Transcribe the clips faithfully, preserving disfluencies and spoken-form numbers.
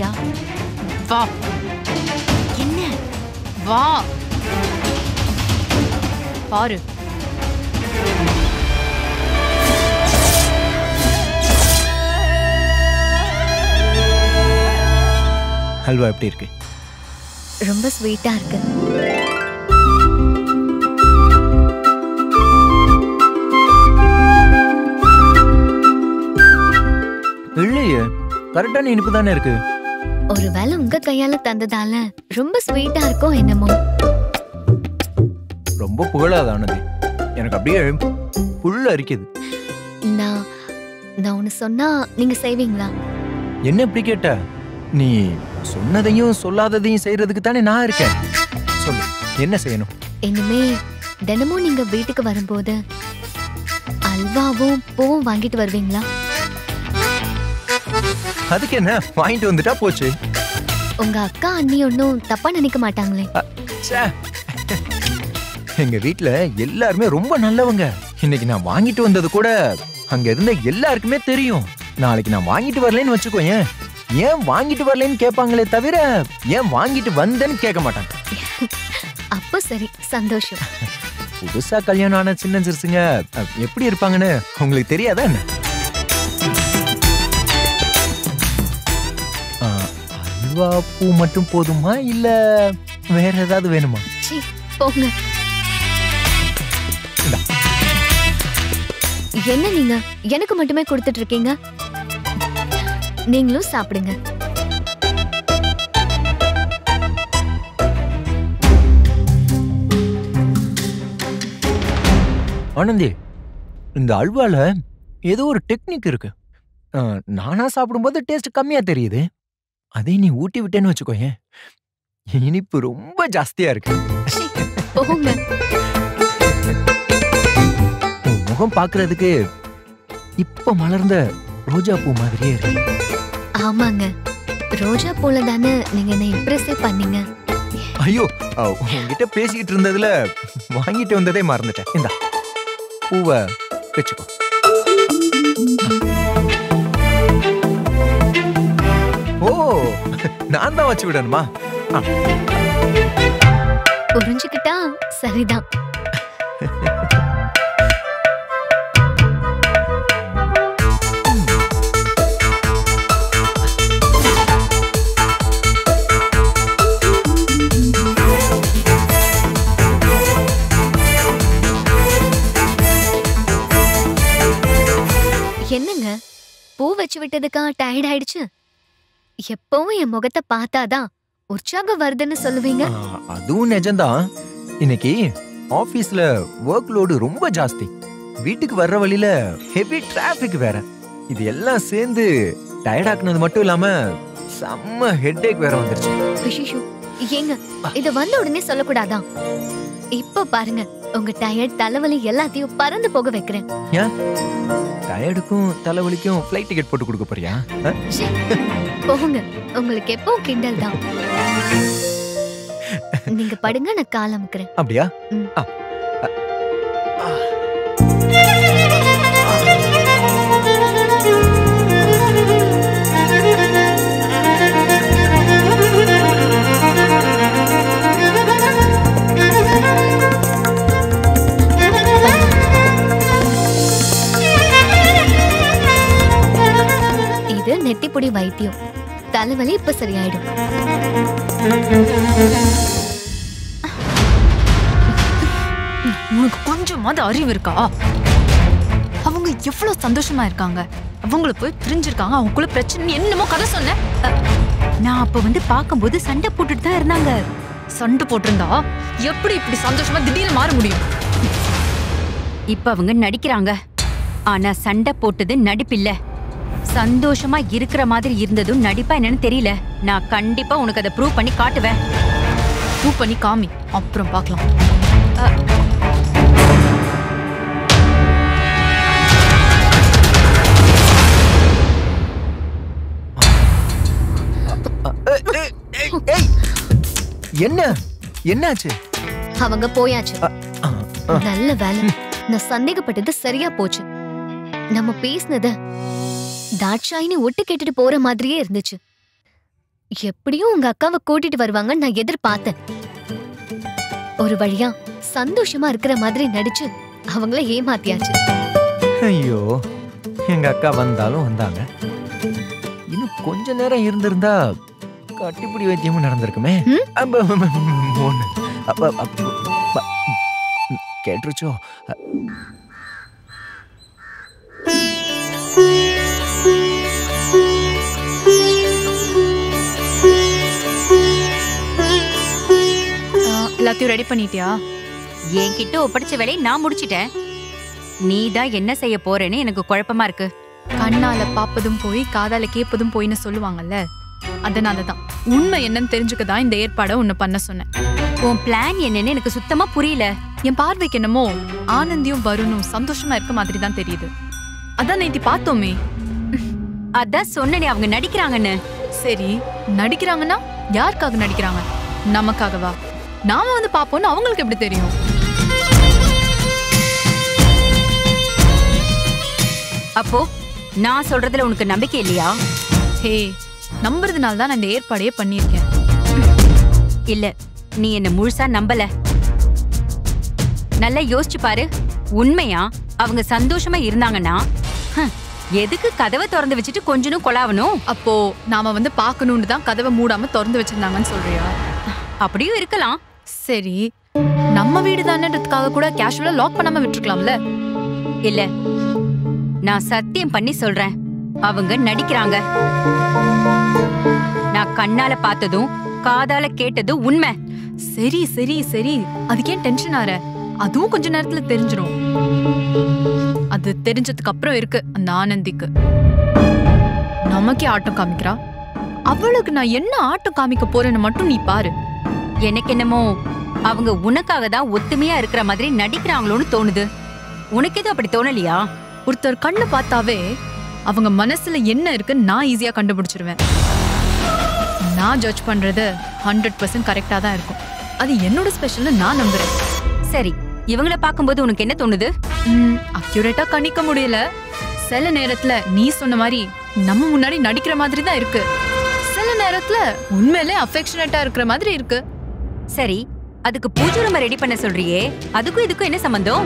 வரியா? வா. என்ன? வா. பாரு. ஹல்வா எப்படி இருக்கு? ரொம்ப ஸ்வீட்டா இருக்கு. இல்லையே, கரெக்டான இனிப்பு தானே இருக்கு. ஒருவேளை உங்க கையால தந்ததால ரொம்ப ஸ்வீட்டா இருக்கும் என்னமோ. ரொம்ப புகழாதானது, எனக்கு அப்படியே புல்ல அரிக்குது. நான் நான் ஒன்னு சொன்னா நீங்க செய்வீங்களா? என்ன இப்படி கேட்ட? நீ சொன்னதையும் சொல்லாததையும் செய்யறதுக்கு தானே நான் இருக்கேன். சொல்லு, என்ன செய்யணும்? இனிமே தினமும் நீங்க வீட்டுக்கு வரும்போது அல்வாவும் பூவும் வாங்கிட்டு வருவீங்களா? அதுக்கு என்ன, வாங்கிட்டு வந்துட்டா போச்சு. உங்க அக்கா அண்ணி ஒன்னும் தப்பா நினைக்க மாட்டாங்களே? எங்க வீட்ல எல்லாருமே ரொம்ப நல்லவங்க. இன்னைக்கு நான் வாங்கிட்டு வந்தது கூட அங்க இருந்த எல்லாருக்குமே தெரியும். நாளைக்கு நான் வாங்கிட்டு வரலன்னு வச்சுக்கோ, ஏன் ஏன் வாங்கிட்டு வரலன்னு கேட்பாங்களே தவிர ஏன் வாங்கிட்டு வந்தேன்னு கேட்க மாட்டாங்க. அப்ப சரி, சந்தோஷம். புதுசா கல்யாணம் ஆன சின்ன சிறுசுங்க எப்படி இருப்பாங்கன்னு உங்களுக்கு தெரியாதா என்ன? அல்வா பூ மட்டும் போதுமா இல்ல வேற ஏதாவது வேணுமா? போங்க. என்ன நீங்க எனக்கு மட்டுமே கொடுத்துட்டு இருக்கீங்க? நீங்களும் சாப்பிடுங்க. ஆனந்தி, இந்த அல்வால ஏதோ ஒரு டெக்னிக் இருக்கு. நானா சாப்பிடும்போது டேஸ்ட் கம்மியா தெரியுது. அதே நீ ஊட்டி விட்டேன்னு வச்சுக்கோயேன், இனிப்பு ரொம்ப ஜாஸ்தியா இருக்கு. முகம் பாக்குறதுக்கு இப்ப மலர்ந்த ரோஜா பூ மாதிரியே இருக்கு. ஆமாங்க, ரோஜா பூல தானே நீங்க என்ன இம்ப்ரெஸ் பண்ணீங்க. ஐயோ, உங்ககிட்ட பேசிக்கிட்டு இருந்ததுல வாங்கிட்டு வந்ததே மறந்துட்டேன். இந்தா பூவை வச்சுக்கோ. ஓ, நான் தான் வச்சு விடணுமா? புரிஞ்சுக்கிட்டா சரிதான். என்னங்க, பூ வச்சு விட்டதுக்கா டயர்ட் ஆயிடுச்சு? எப்பவும் என் முகத்தை பார்த்தாதான் உற்சாகம் வருதுன்னு சொல்லுவீங்க. அதுவும் நிஜம்தான். இன்னைக்கு ஆபீஸ்ல ஒர்க் லோடு ரொம்ப ஜாஸ்தி. வீட்டுக்கு வர்ற வழியில ஹெவி டிராபிக் வேற. இது எல்லாம் சேர்ந்து டயர்ட் ஆக்குனது மட்டும் இல்லாம செம்ம ஹெட்டேக் வேற வந்துருச்சு. ஐயோ, ஏங்க இத வந்த உடனே சொல்லக்கூடாதா? இப்ப பாருங்க, உங்க டயர்ட் தலைவலி எல்லாத்தையும் பறந்து போக வைக்கிறேன். ஏன் டயர்டுக்கும் தலைவலிக்கும் ஃளைட் டிக்கெட் போட்டு கொடுக்க போறியா? போங்க, உங்களுக்கு எப்போ கிண்டல் தான். நீங்க படுங்க, நான் கால் அமுக்குறேன். அப்படியா? இது நெத்திப்பொடி வைத்தியம். தலைவலி இப்ப சரியாயிடும். உனக்கு கொஞ்சமாவது அறிவு இருக்கா? அவங்க எவ்வளவு சந்தோஷமா இருக்காங்க. அவங்கள போய் பிரிஞ்சிருக்காங்க, அவங்களுக்குள்ள பிரச்சனை என்னமோ கதை சொன்ன. நான் அப்ப வந்து பாக்கும்போது சண்டை போட்டுட்டு தான் இருந்தாங்க. சண்டை போட்டிருந்தா எப்படி இப்படி சந்தோஷமா திடீர்னு மாற முடியும்? இப்ப அவங்க நடிக்கிறாங்க. ஆனா சண்டை போட்டது நடிப்பில்ல. சந்தோஷமா இருக்கிற மாதிரி இருந்ததும் நடிப்பா என்னன்னு தெரியல. நான் கண்டிப்பா உனக்கு அதை ப்ரூவ் பண்ணி காட்டுவேன். ப்ரூவ் பண்ணி காமி, அப்புறம் பார்க்கலாம். என்ன என்னாச்சு? அவங்க போயாச்சு. நல்ல வேலை, நான் சந்தேகப்பட்டது சரியா போச்சு. நம்ம பேசினத தாட்சாயினி ஒட்டு கேட்டுட்டு போற மாதிரியே இருந்துச்சு. எப்படியும் உங்க அக்காவை கூட்டிட்டு வருவாங்கன்னு நான் எதிர்பார்த்தேன். ஒரு வழியா சந்தோஷமா இருக்கிற மாதிரி நடிச்சு அவங்கள ஏமாத்தியாச்சு. ஐயோ, எங்க அக்கா வந்தாலும் வந்தாங்க. இன்னும் கொஞ்ச நேரம் இருந்திருந்தா கட்டிப்பிடி வைத்தியமும் நடந்திருக்குமே. ஒண்ணு கேட்டுருச்சோ? எல்லாத்தையும் ரெடி பண்ணிட்டியா? என்கிட்ட ஒப்படைச்ச வேலையை நான் முடிச்சிட்டேன். நீ தான் என்ன செய்ய போறேன்னு எனக்கு குழப்பமா இருக்கு. கண்ணால பாப்பதும் போய் காதால கேட்பதும் போயின்னு சொல்லுவாங்கல்ல, அதனாலதான் உண்மை என்னன்னு தெரிஞ்சுக்கதான் இந்த ஏற்பாடை உன்னை பண்ண சொன்னேன். உன் பிளான் என்னன்னு எனக்கு சுத்தமா புரியல. என் பார்வைக்கு என்னமோ ஆனந்தியும் வருணும் சந்தோஷமா இருக்க மாதிரி தான் தெரியுது. அதான் நேத்தி பார்த்தோமே. அதான் சொன்னனே அவங்க நடிக்கிறாங்கன்னு. சரி, நடிக்கிறாங்கன்னா யாருக்காக நடிக்கிறாங்க? நமக்காகவா? நாம வந்து பாப்போம்னு அவங்களுக்கு எப்படி தெரியும்? அப்போ நான் சொல்றதுல உனக்கு நம்பிக்கை இல்லையா? ஹே, நம்புறதுனால தான் நான் இந்த ஏற்பாடையே பண்ணியிருக்கேன். இல்ல, நீ என்ன முழுசா நம்பல. நல்லா யோசிச்சு பாரு. உண்மையா அவங்க சந்தோஷமா இருந்தாங்கன்னா எதுக்கு கதவை திறந்து வச்சுட்டு கொஞ்சனும் கொலாவணும்? அப்போ நாம வந்து பாக்கணும்னு தான் கதவை மூடாம திறந்து வச்சிருந்தாங்கன்னு சொல்றியா? அப்படியும் இருக்கலாம். சரி, நம்ம வீடு தானேன்றதுக்காக கூட கேஷுவலா லாக் பண்ணாம விட்டுருக்கலாம்ல. இல்ல, நான் சத்தியம் பண்ணி சொல்றேன், அவங்க நடிக்கிறாங்க. நான் கண்ணால பார்த்ததும் காதால கேட்டதும் உண்மை. சரி சரி சரி, அதுக்கே டென்ஷன் ஆற? அதுவும் கொஞ்ச நேரத்துல தெரிஞ்சிடும். அது தெரிஞ்சதுக்கு அப்புறம் இருக்கு அந்த ஆனந்திக்கு. நமக்கே ஆட்டம் காமிக்கிறா. அவளுக்கு நான் என்ன ஆட்டம் காமிக்க போறேன்னு மட்டும் நீ பாரு. எனக்கு என்னமோ அவங்க உனக்காக தான் ஒத்துமையா இருக்கிற மாதிரி நடிக்கிறாங்களோன்னு தோணுது. உனக்கு எதுவும் அப்படி தோணலையா? ஒருத்தர் கண்ணு பார்த்தாவே அவங்க மனசுல என்ன இருக்குன்னு நான் ஈஸியா கண்டுபிடிச்சிருவேன். நான் ஜட்ஜ் பண்றது ஹண்ட்ரட் பர்சன்ட் கரெக்டா தான் இருக்கும். அது என்னோட ஸ்பெஷல்னு நான் நம்புறேன். சரி, இவங்கள பார்க்கும்போது உனக்கு என்ன தோணுது? அக்யூரேட்டா கணிக்க முடியல. சில நேரத்துல நீ சொன்ன மாதிரி நம்ம முன்னாடி நடிக்கிற மாதிரி தான் இருக்கு. சில நேரத்துல உண்மையிலே அஃபெக்ஷனேட்டா இருக்கிற மாதிரி இருக்கு. சரி, அதுக்கு பூஜை ரூம் ரெடி பண்ண சொல்றியே, அதுக்கும் இதுக்கும் என்ன சம்பந்தம்?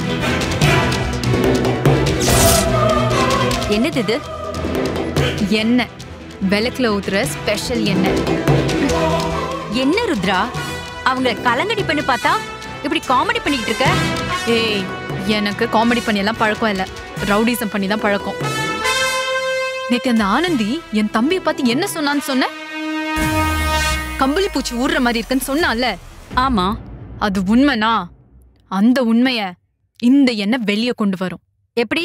என்னது இது? என்ன? விளக்குல ஊத்துற ஸ்பெஷல் எண்ணெய். என்ன ருத்ரா, அவங்கள கலங்கடி பண்ணி பார்த்தா இப்படி காமெடி பண்ணிட்டு இருக்க? ஏய், எனக்கு காமெடி பண்ணி எல்லாம் பழக்கம் இல்ல, ரவுடிசம் பண்ணி தான் பழக்கம். நேத்து அந்த ஆனந்தி என் தம்பியை பார்த்து என்ன சொன்னான்னு சொன்ன? கம்பளி பூச்சி ஊடுற மாதிரி இருக்குன்னு சொன்னால. ஆமா, அது உண்மைனா அந்த உண்மைய இந்த எண்ணெய் வெளியே கொண்டு வரும். எப்படி?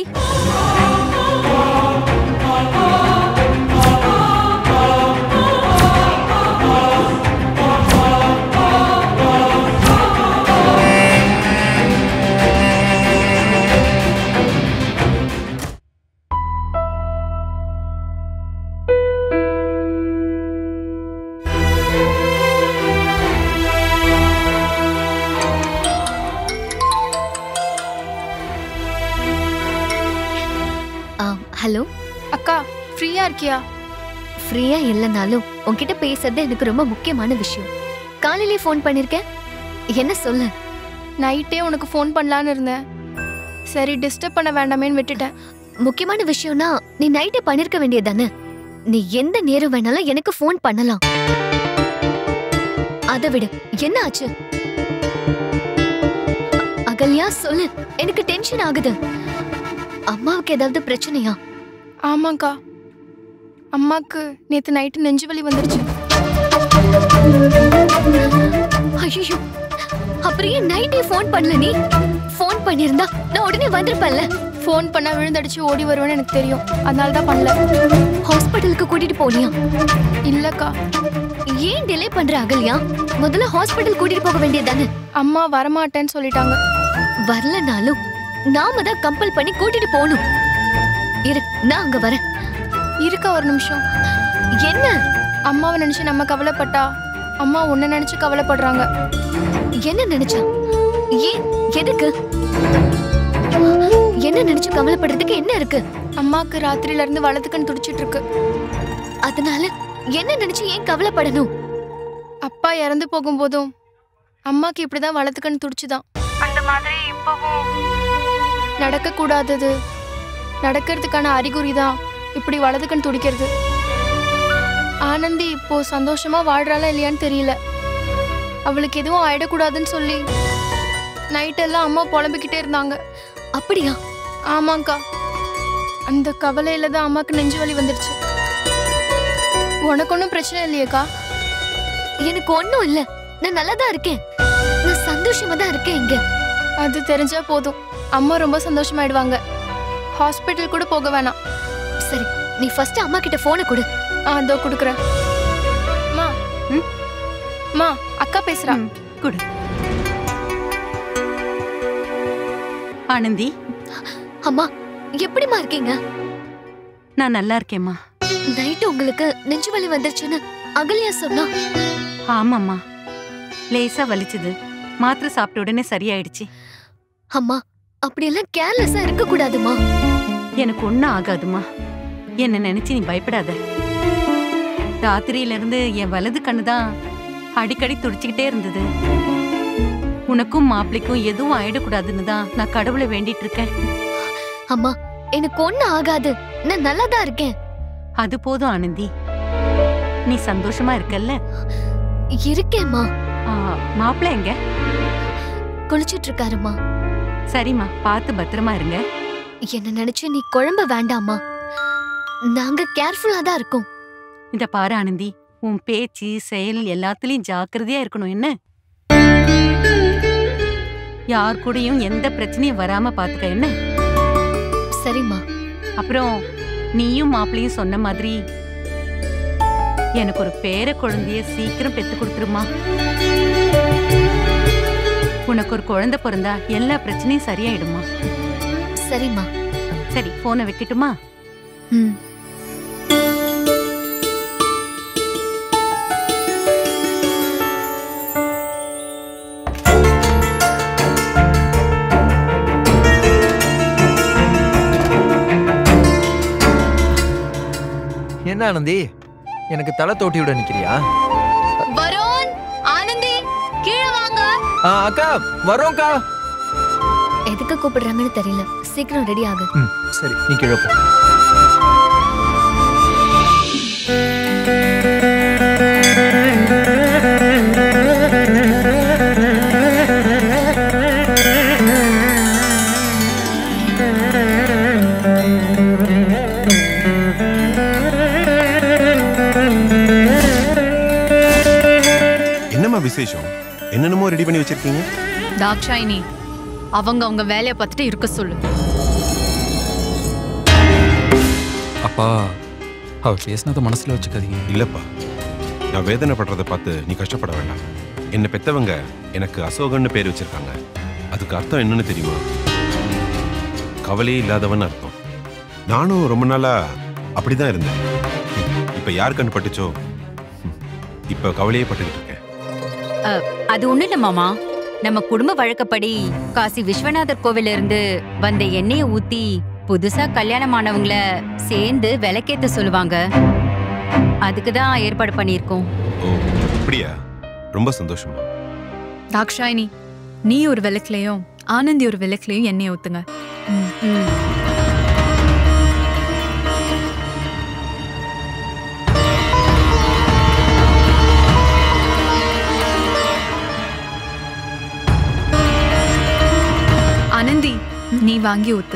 ஹலோ அக்கா, ஃப்ரீயா இருக்கியா? ஃப்ரீயா இல்லைனாலும் உன்கிட்ட பேசுறது எனக்கு ரொம்ப முக்கியமான விஷயம். காலையிலே ஃபோன் பண்ணிருக்கேன். என்ன சொல்ல? நைட்டே உனக்கு ஃபோன் பண்ணலான்னு இருந்தேன். சரி, டிஸ்டர்ப் பண்ண வேண்டாமேன்னு விட்டுட்டேன். முக்கியமான விஷயம்னா நீ நைட்டே பண்ணிருக்க வேண்டியதானே. நீ எந்த நேரம் வேணாலும் எனக்கு ஃபோன் பண்ணலாம். அதை விடு, என்ன ஆச்சு? அகல்யா சொல்லு, எனக்கு டென்ஷன் ஆகுது. அம்மாவுக்கு ஏதாவது பிரச்சனையா? ஆமாக்கா, அம்மாக்கு நேத்து நைட்டு நெஞ்சு வலி வந்துருச்சு. ஐயோ, அப்புறம் ஏன் நைட்டே ஃபோன் பண்ணல? நீ ஃபோன் பண்ணிருந்தா நான் உடனே வந்திருப்பேன்ல. ஃபோன் பண்ணா விழுந்தடிச்சு ஓடி வருவேன்னு எனக்கு தெரியும், அதனால தான் பண்ணல. ஹாஸ்பிட்டலுக்கு கூட்டிட்டு போனியா? இல்லக்கா. ஏன் டிலே பண்ற அகல்யா? முதல்ல ஹாஸ்பிட்டல் கூட்டிட்டு போக வேண்டியதானே. அம்மா வரமாட்டேன்னு சொல்லிட்டாங்க. வரலனாலும் நாம தான் கம்பல் பண்ணி கூட்டிட்டு போகணும். இரு, நான் அங்க வரேன். இருக்க ஒரு நிமிஷம். என்ன? அம்மாவை நினைச்சு நம்ம கவலைப்பட்டா அம்மா உன்னை நினைச்சு கவலைப்படுறாங்க. என்ன நினைச்சா? ஏன்? எதுக்கு? என்ன நினைச்சு கவலைப்படுறதுக்கு என்ன இருக்கு? அம்மாக்கு ராத்திரில இருந்து வலதுக்கன்னு துடிச்சிட்டு இருக்கு. அதனால என்ன நினைச்சு ஏன் கவலைப்படணும்? அப்பா இறந்து போகும்போதும் அம்மாக்கு இப்படிதான் வளர்த்துக்கன்னு துடிச்சுதான். அந்த மாதிரி இப்பவும் நடக்க கூடாதது நடக்கிறதுக்கான அறிகுறி தான் இப்படி வலதுக்கண் துடிக்கிறது. ஆனந்தி இப்போ சந்தோஷமா வாழ்றாளா இல்லையான்னு தெரியல. அவளுக்கு எதுவும் ஆயிடக்கூடாதுன்னு சொல்லி நைட் எல்லாம் அம்மா புலம்பிக்கிட்டே இருந்தாங்க. அப்படியா? ஆமாங்கா. அந்த கவலையில தான் அம்மாக்கு நெஞ்சு வலி வந்துருச்சு. உனக்கு ஒன்றும் பிரச்சனை இல்லையேக்கா? எனக்கு ஒண்ணும் இல்ல, நான் நல்லா தான் இருக்கேன். நான் சந்தோஷமா தான் இருக்கேன் இங்க. அது தெரிஞ்சா போதும், அம்மா ரொம்ப சந்தோஷமாயிடுவாங்க. ஹாஸ்பிட்டல் கூட போக வேணாம். சரி, நீ ஃபர்ஸ்ட் அம்மா கிட்ட போனை கொடு. ஆ அதோ குடுக்குறேன். மா ம் மா அக்கா பேசுறா. குடு. ஆனந்தி, அம்மா எப்படிமா இருக்கீங்க? நான் நல்லா இருக்கேம்மா. நைட்டு உங்களுக்கு நெஞ்சு வலி வந்துருச்சுன்னு அகல்யா சொன்னா. ஆமாம்மா, லேசா வலிச்சுது. மாத்திரை சாப்பிட்ட உடனே சரியாயிடுச்சு. அம்மா அப்படியெல்லாம் கேர்லெஸ்ஸா இருக்க கூடாதுமா. எனக்கு ஒன்னும் ஆகாதுமா, என்ன நினைச்சு நீ பயப்படாத. ராத்திரியில இருந்து என் வலது கண்ணுதான் அடிக்கடி துடிச்சுக்கிட்டே இருந்தது. உனக்கும் மாப்பிளைக்கும் எதுவும் ஆயிடக்கூடாதுன்னு தான் நான் கடவுளை வேண்டிட்டு இருக்கேன். அம்மா எனக்கு ஒன்னும் ஆகாது, நான் நல்லா தான் இருக்கேன். அது போதும் ஆனந்தி, நீ சந்தோஷமா இருக்கல்ல? இருக்கேம்மா. மாப்பிள்ளை எங்க? குளிச்சிட்டு இருக்காருமா. சரிம்மா, பார்த்து பத்திரமா இருங்க. என்ன நினைச்சு நீ குழம்ப வேண்டாமா, நாங்க கேர்ஃபுல்லா தான் இருக்கோம். இத பாரு ஆனந்தி, உன் பேச்சு செயல் எல்லாத்துலயும் ஜாக்கிரதையா இருக்கணும். என்ன, யார் கூடயும் எந்த பிரச்சனையும் வராம பாத்துக்க. என்ன? சரிம்மா. அப்புறம் நீயும் மாப்பிளையும் சொன்ன மாதிரி எனக்கு ஒரு பேர குழந்தைய சீக்கிரம் பெத்து கொடுத்துருமா. உனக்கு ஒரு குழந்தை பிறந்தா எல்லா பிரச்சனையும் சரியாயிடுமா. சரிம்மா. சரி, போனை வைக்கட்டுமா? ம். என்ன ஆனந்தி, எனக்கு தலை தோட்டி விட நிக்கிறியா? வருண், ஆனந்தி கீழே வாங்க. ஆ, அக்கா வரோம்க்கா. எதுக்கு கூப்பிடுறாங்கன்னு தெரியல, சீக்கிரம் ரெடி ஆகு. ம் சரி, நீ கீழே போ. என்னம்மா விசேஷம்? என்னென்னமோ ரெடி பண்ணி வச்சிருக்கீங்க? தாக்ஷாயினி, அவங்க அவங்க வேலையை பார்த்துட்டு இருக்க சொல்லு. அப்பா, அவ பேசினதை மனசுல வச்சுக்காதீங்க. இல்லப்பா, நான் வேதனைப்படுறதை பார்த்து நீ கஷ்டப்பட வேண்டாம். என்னை பெத்தவங்க எனக்கு அசோகன்னு பேர் வச்சிருக்காங்க. அதுக்கு அர்த்தம் என்னன்னு தெரியுமா? கவலையே இல்லாதவன் அர்த்தம். நானும் ரொம்ப நாளா அப்படிதான் இருந்தேன். இப்ப யார் கண்ணு பட்டுச்சோ, இப்ப கவலையே பட்டுக்கிட்டு இருக்கேன். அது ஒண்ணு இல்ல மாமா, நம்ம குடும்ப வழக்கப்படி காசி விஸ்வநாதர் கோவில இருந்து வந்த எண்ணெயை ஊத்தி புதுசா கல்யாணமானவங்கள சேர்ந்து விளக்கேத்த சொல்லுவாங்க. அதுக்குதான் ஏற்பாடு பண்ணிருக்கோம். ஓ அப்படியா? ரொம்ப சந்தோஷமா. தாக்ஷாயினி, நீ ஒரு விளக்குலயும் ஆனந்தி ஒரு விளக்குலயும் எண்ணெயை ஊத்துங்க. ஆனந்தி, நீ வாங்கி ஊத்து.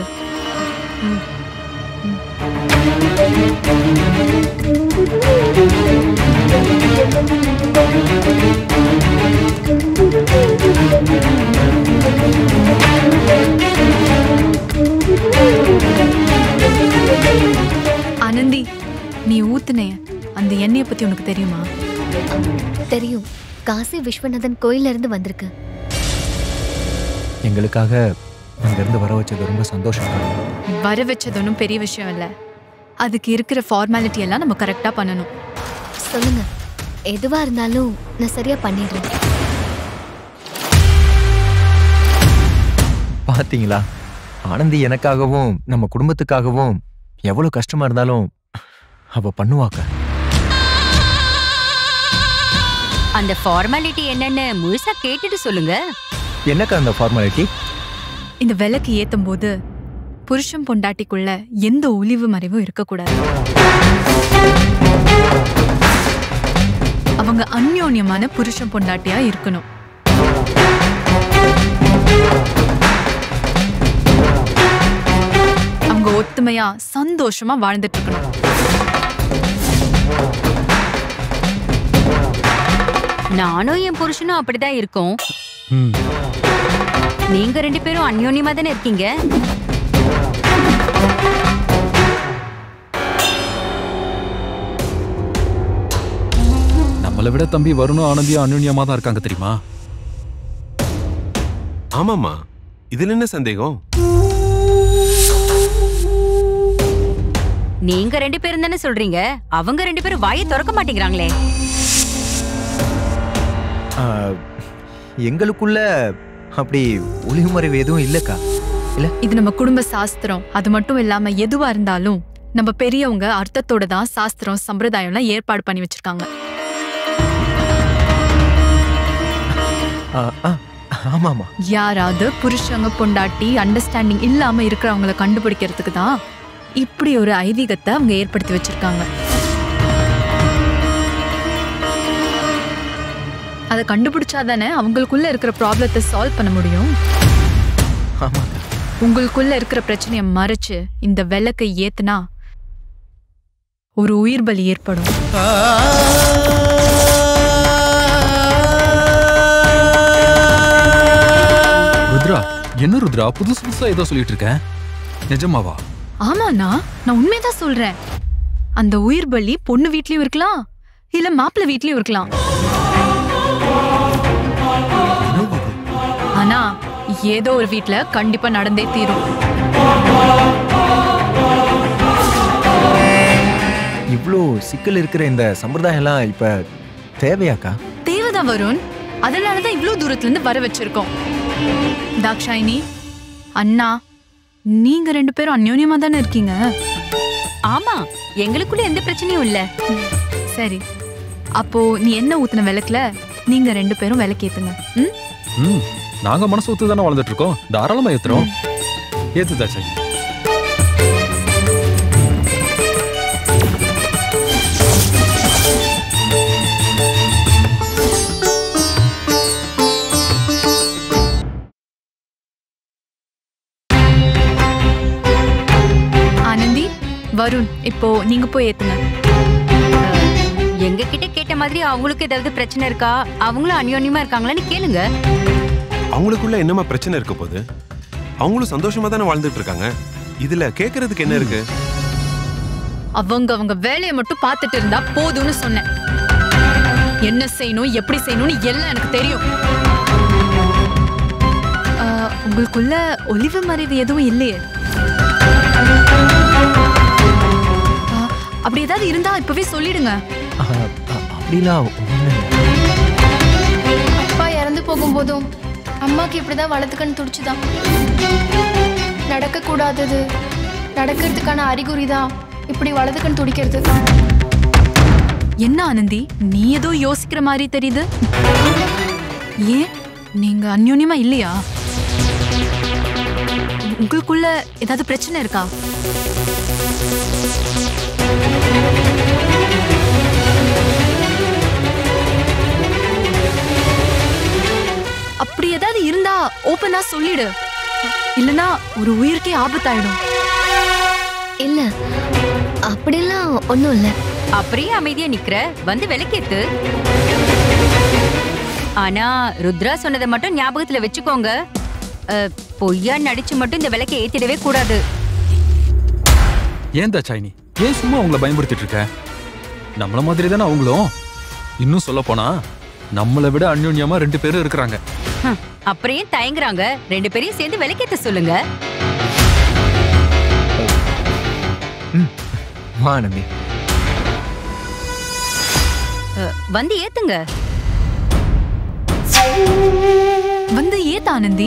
ஆனந்தி, நீ ஊத்துனே அந்த எண்ணெயை பத்தி உனக்கு தெரியுமா? தெரியும், காசி விஸ்வநாதன் கோயில்ல இருந்து வந்திருக்கு. எங்களுக்காக அங்கிருந்து வர வச்சது ரொம்ப சந்தோஷம். வர வச்சது ஒன்றும் பெரிய விஷயம் இல்லை. அதுக்கு இருக்கிற ஃபார்மாலிட்டி எல்லாம் நம்ம கரெக்டா பண்ணணும். சொல்லுங்க, எதுவா இருந்தாலும் நான் சரியா பண்ணிடுறேன். பாத்தீங்களா, ஆனந்தி எனக்காகவும் நம்ம குடும்பத்துக்காகவும் எவ்வளவு கஷ்டமா இருந்தாலும் அவ பண்ணுவாக்க. அந்த ஃபார்மாலிட்டி என்னன்னு முழுசா கேட்டுட்டு சொல்லுங்க. என்னக்கா அந்த ஃபார்மாலிட்டி? இந்த விளக்கு ஏத்தும் போது புருஷன் பொண்டாட்டிக்குள்ள எந்த ஒளிவு மறைவும் இருக்கக்கூடாது. அவங்க அந்யோன்யமான புருஷன் பொண்டாட்டியா இருக்கணும். அவங்க ஒத்துமையா சந்தோஷமா வாழ்ந்துட்டு இருக்கணும். நானும் என் புருஷனும் அப்படிதான் இருக்கோம். ம் நீங்க ரெண்டு பேரும் அந்யோன்யமா தானே இருக்கீங்க. நம்மளை விட தம்பி வருணும் ஆனந்தியும் அன்யோன்யமா தான் இருக்காங்க தெரியுமா? ஆமாமா, இதுல என்ன சந்தேகம்? நீங்க ரெண்டு பேரும் தானே சொல்றீங்க, அவங்க ரெண்டு பேரும் வாயை திறக்க மாட்டேங்கிறாங்களே. ஆ, எங்களுக்குள்ள அப்படி ஒளிவுமறைவு எதுவும் இல்லக்கா. இல்ல, இது நம்ம குடும்ப சாஸ்திரம். அது மட்டும் இல்லாம எதுவா இருந்தாலும் நம்ம பெரியவங்க அர்த்தத்தோட தான் சாஸ்திரம் சம்பிரதாயம்லாம் ஏற்பாடு பண்ணி வச்சிருக்காங்க. ஆ, ஆ, ஆமாமா. யாராவது புருஷங்க பொண்டாட்டி அண்டர்ஸ்டாண்டிங் இல்லாம இருக்கிறவங்களை கண்டுபிடிக்கிறதுக்கு தான் இப்படி ஒரு ஐதீகத்தை அவங்க ஏற்படுத்தி வச்சிருக்காங்க. அதை கண்டுபிடிச்சாதானே அவங்களுக்குள்ள இருக்கிற ப்ராப்ளத்தை சால்வ் பண்ண முடியும். ஆமாக்கா. உங்களுக்குள்ள இருக்கிற பிரச்சனையை மறைச்சு இந்த விளக்கை ஏத்துனா ஒரு உயிர் பலி ஏற்படும். ருத்ரா, என்ன ருத்ரா புதுசு புதுசா ஏதோ சொல்லிட்டு இருக்கேன், நிஜமாவா? ஆமாண்ணா, நான் உண்மைதான் சொல்றேன். அந்த உயிர் பலி பொண்ணு வீட்லயும் இருக்கலாம், இல்ல மாப்பிள்ளை வீட்லயும் இருக்கலாம். ஆனா ஏதோ ஒரு வீட்ல கண்டிப்பா நடந்தே தீரும். இவ்ளோ சிக்கல் இருக்கிற இந்த சம்பிரதாயம் எல்லாம் இப்ப தேவையாக்கா? தேவைதான் வருண். அதனாலதான் இவ்ளோ தூரத்துல இருந்து வர வச்சிருக்கோம். தாக்ஷாயினி, அண்ணா, நீங்க ரெண்டு பேரும் அந்யோன்யமா தானே இருக்கீங்க. ஆமா, எங்களுக்குள்ள எந்த பிரச்சனையும் இல்ல. சரி, அப்போ நீ என்ன ஊத்துன விளக்குல நீங்க ரெண்டு பேரும் விளக்கேத்துங்க. ம் ம் நாங்க மனசு ஒத்து தானே வாழ்ந்துட்டு இருக்கோம், தாராளமா ஏத்துறோம். ஏத்துதா சரி. ஆனந்தி, வருண், இப்போ நீங்க போய் ஏத்துங்க. எங்க கிட்ட கேட்ட மாதிரி அவங்களுக்கு ஏதாவது பிரச்சனை இருக்கா, அவங்களும் அந்யோன்யமா இருக்காங்களான்னு கேளுங்க. அவங்களுக்குள்ள என்னமா பிரச்சனை இருக்க போது? அவங்களும் சந்தோஷமா தானே வாழ்ந்துட்டு இருக்காங்க. இதுல கேக்குறதுக்கு என்ன இருக்கு? அவங்க அவங்க வேலையை மட்டும் பார்த்துட்டு இருந்தா போதும்னு சொன்னேன். என்ன செய்யணும், எப்படி செய்யணும்னு எல்லாம் எனக்கு தெரியும். ஆ, உங்களுக்குள்ள ஒளிவு மறைவு எதுவும் இல்லையே? ஆ, அப்படி ஏதாவது இருந்தா இப்பவே சொல்லிடுங்க. ஆ, ஆ, அப்படிலாம் ஒண்ணு இல்ல. அப்பா இறந்து போகும்போதும் அம்மாக்கு இப்படிதான் வளர்த்துக்கன்னு துடிச்சுதான். நடக்க கூடாதது நடக்கிறதுக்கான அறிகுறி தான் இப்படி வலதுக்கண் துடிக்கிறது. என்ன ஆனந்தி, நீ ஏதோ யோசிக்கிற மாதிரி தெரியுது. ஏன், நீங்க அந்யோன்யமா இல்லையா? உங்களுக்குள்ள ஏதாவது பிரச்சனை இருக்கா? அப்படி ஏதாவது இருந்தா ஓபனா சொல்லிடு, இல்லனா ஒரு உயிருக்கே ஆபத்தாயிடும். இல்ல, அப்படிலாம் ஒண்ணும் இல்ல. அப்படியே அமைதியா நிக்கிற, வந்து விளக்கேத்து. ஆனா ருத்ரா சொன்னதை மட்டும் ஞாபகத்துல வச்சுக்கோங்க. அஹ், பொய்யா நடிச்சு மட்டும் இந்த விளக்கை ஏத்திடவே கூடாது. ஏன் தாச்சாயினி, ஏன் சும்மா அவங்கள பயன்படுத்திட்டு இருக்க? நம்மள மாதிரி தானே அவங்களும். இன்னும் சொல்ல போனா நம்மளை விட அந்யோன்யமா ரெண்டு பேரும் இருக்கிறாங்க. ஹம், அப்படியே தயங்குறாங்க. ரெண்டு பேரையும் சேர்ந்து விளக்கேத்த சொல்லுங்க. வா ஆனந்தி. அஹ், வந்து ஏத்துங்க. வந்து ஏத்த ஆனந்தி.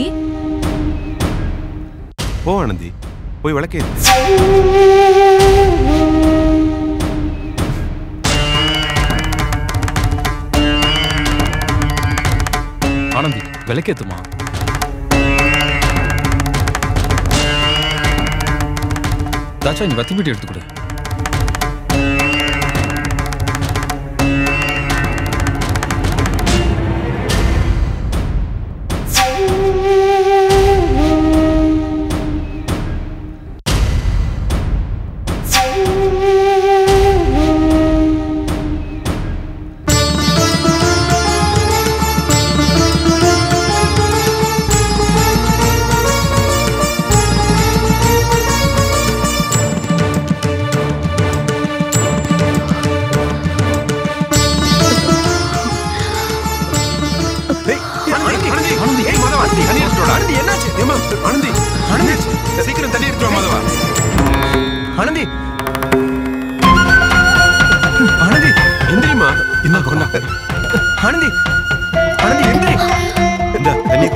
போ ஆனந்தி, போய் விளக்கேத்து. ஆனந்தி விளக்கேத்துமா. தாச்சா நீ வத்தி பீட்டி எடுத்துக்கொடு. சீக்கிரம் தண்ணி எடுத்துவா மாதவா. ஆனந்தி ஆனந்தி எந்திரிமா. என்ன கொண்டா. ஆனந்தி ஆனந்தி எந்திரி. இந்த தண்ணி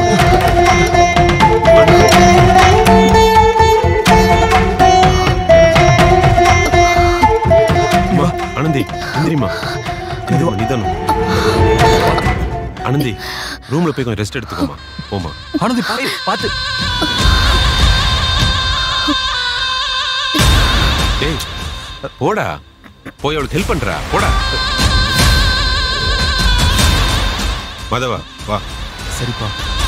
ஆனந்தி எந்திரிமா. இதுவா நிதானம். ஆனந்தி ரூம்ல போய் கொஞ்சம் ரெஸ்ட் எடுத்துக்கோமா. போமா. ஆனந்தி பாத்து. ஏய் போடா, போய் அவளுக்கு ஹெல்ப் பண்றா. போடா மாதவா வா. சரிப்பா.